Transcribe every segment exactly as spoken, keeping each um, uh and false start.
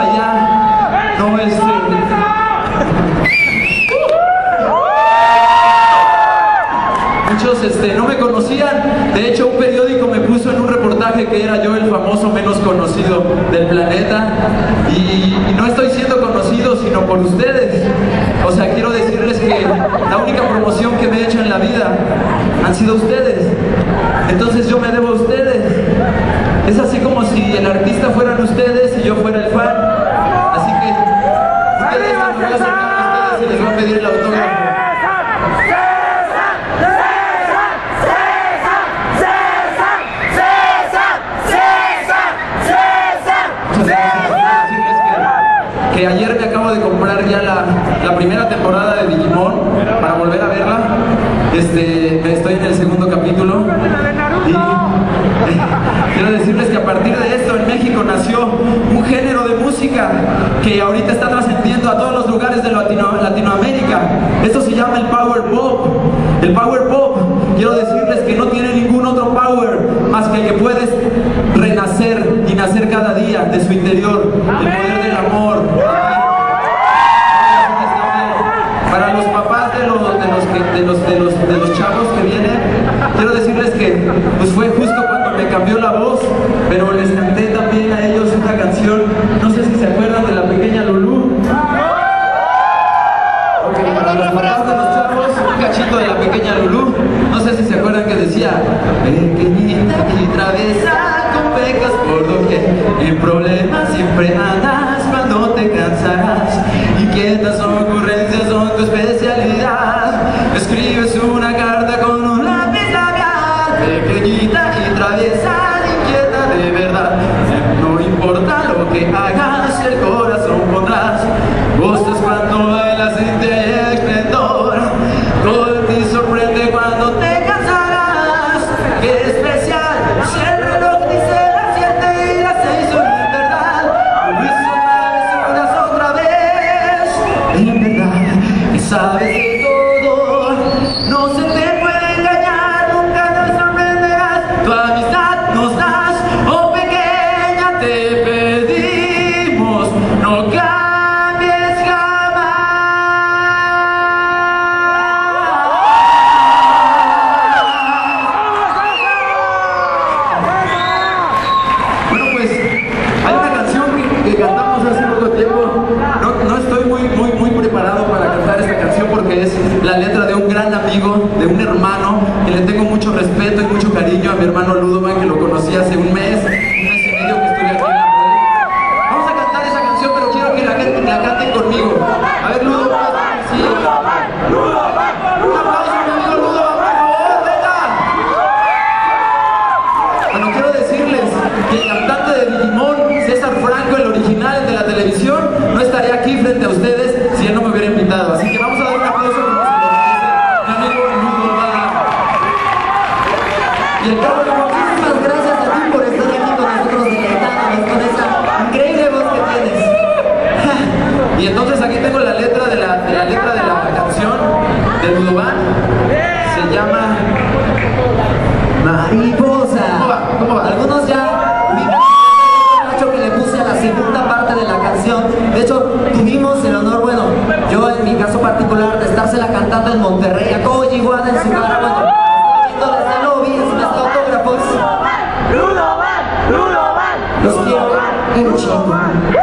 allá no este... Muchos este, no me conocían. De hecho, un periódico me puso en un reportaje que era yo el famoso menos conocido del planeta. Y, y no estoy siendo conocido sino por ustedes. O sea, quiero decirles que la única promoción que me he hecho en la vida han sido ustedes. Entonces yo me debo a ustedes. Es así como si el artista fueran ustedes y yo fuera el fan. Así que ustedes me voy a acercar a ustedes y les voy a pedir el autógrafo. Que ayer me acabo de comprar ya la, la primera temporada de Digimon para volver a verla. Este, estoy en el segundo capítulo y quiero decirles que a partir de esto en México nació un género de música que ahorita está trascendiendo a todos los lugares de Latino, Latinoamérica. Esto se llama el Power Pop. El Power Pop, quiero decirles que no tiene ningún otro power más que el que puedes renacer y nacer cada día de su interior. El poder del amor. Para los papás de los, de los, que, de los, de los, de los chavos que vienen, quiero decirles que pues fue justo cuando me cambió la voz, pero les canté también a ellos una canción, no sé si se acuerdan de La Pequeña Lulú. Okay, para los papás de los chavos, un cachito de La Pequeña Lulú, no sé si se acuerdan que decía: pequeñita y traviesa, con pecas por doquier, en problemas siempre andas cuando te cansarás, inquietas ocurrencias son tu especialidad, escribes una carta con un lápiz labial, pequeñita y traviesa, inquieta de verdad, no importa lo que hagas, el corazón pondrás, gustas cuando bailas sin te esplendor, todo en ti sorprende cuando te cansarás, qué especial, si el reloj dice las siete y las seis son en verdad, travesuras otra vez, en verdad, sabes de todo, no se te puede engañar, nunca te sorprenderás, tu amistad nos das, oh pequeña te pedimos, no cambies jamás. Bueno, pues hay una canción que, que cantamos hace poco tiempo. No, no estoy muy, muy, muy preparado para cantar esta canción porque es la letra de un gran amigo, de un hermano, que le tengo mucho respeto y mucho cariño a mi hermano Ludovan, que lo conocí hace un mes, un mes y medio que estuve aquí en la radio. Vamos a cantar esa canción, pero quiero que la, gente, la canten conmigo. A ver, Ludovan, sí. Un aplauso a mi amigo Ludovan, por favor, venga. Bueno, quiero decirles que el cantante de Digimon, César Franco, el original, el de la televisión, no estaría aquí frente a ustedes si él no me hubiera invitado. Así que vamos a dar un aplauso como se lo merece mi amigo Ludovan. Y el cabrón, muchísimas gracias a ti por estar aquí con nosotros, deleitándonos con esa increíble voz que tienes. Y entonces aquí tengo la letra de la, de la letra de la canción de Ludovan. Se llama Mariposa. ¿Cómo va? ¿Cómo va? Algunos ya ubican el macho que le puse a la segunda parte de la canción. De hecho, tuvimos el honor, bueno, yo en mi caso particular, de estársela cantando en Monterrey a Koji Iguana en su cara, bueno, viendo desde el lobby, encima está autógrafos. Ludovan, Ludovan, Los quiero un chingo.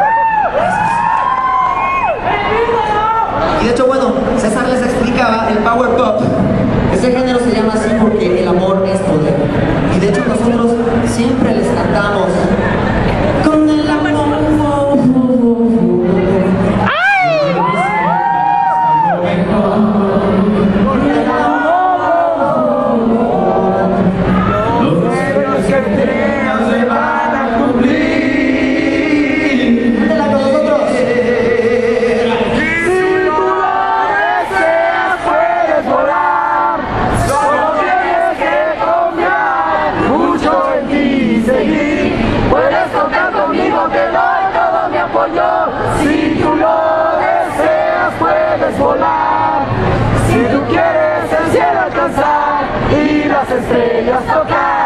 Y de hecho, bueno, César les explicaba el Power Pop. Ese género se llama así porque el amor es poder. Y de hecho nosotros siempre les cantamos con el amor. Si tú lo deseas puedes volar, si tú quieres el cielo alcanzar y las estrellas tocar.